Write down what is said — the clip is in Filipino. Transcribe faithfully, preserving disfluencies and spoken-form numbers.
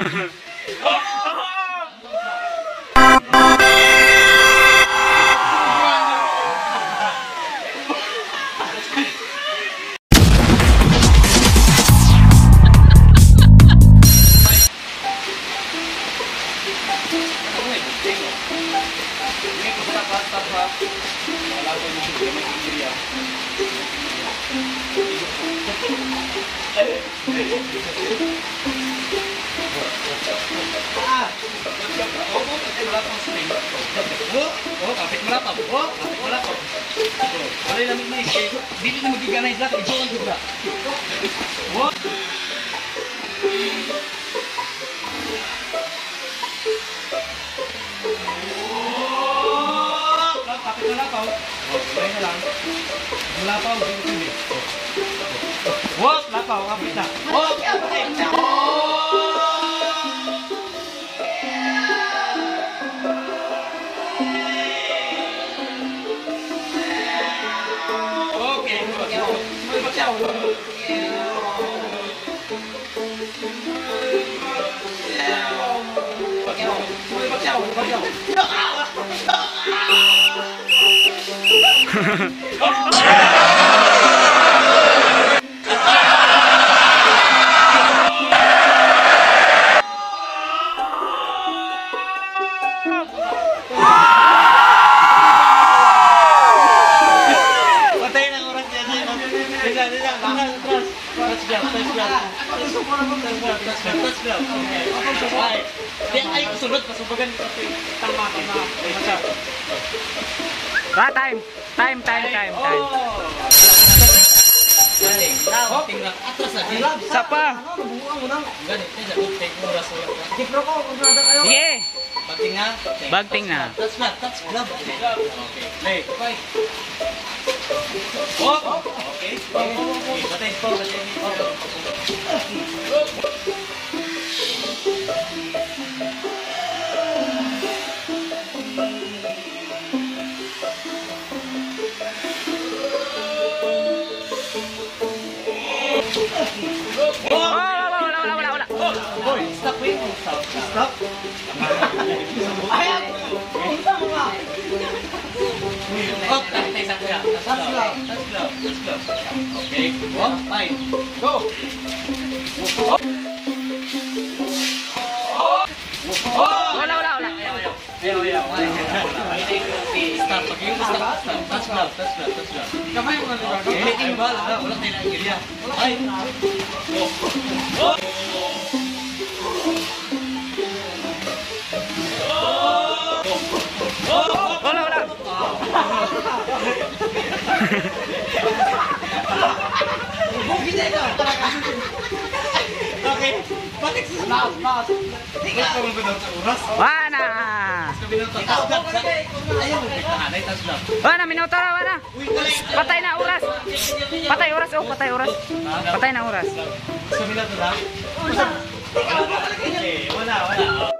Oh, kapit mo lapang. Oh, kapit mo lapang. Wala yung lamig na eh. Dili na magiganay sila. Ito ang juga. Oh. Kapit mo lapaw. Oh, gulay na lang. Lapaw, hindi. Oh, lapaw, kapit na. Oh, kapit na. Ah, time, time, time, time, time. Galing, now, tingnan atras lagi. Sapa. Ganit, tingnan, take mo raso. Sige. Bagting na. Bagting na. Touch flat, touch glove. Okay, play. Oh, okay. Okay, batay po, batay po. Stop, wait. Stop. Stop. Ayan! Stop mo nga! Oh, tayo sa kuya. Touch glove. Touch glove. Touch glove. Okay. One, five. Go! Wala, wala, wala. Ayaw, ayaw. Stop. Pag-iw mo stop. Stop. Touch glove. Touch glove. Touch glove. Kamay mo nga. Okay. Taking ball. Wala tayo na area. Ay! Oh! Wala, wala. Okay. Bakit sa laos? Laos. Tingnan ko ba sa oras? Wana. Ayaw mo pagkahanay, tas lang. Wana, minuto na, wana. Patay na oras. Patay oras, oh, patay oras. Patay na oras. Sa minuto lang? Okay, wala, wala.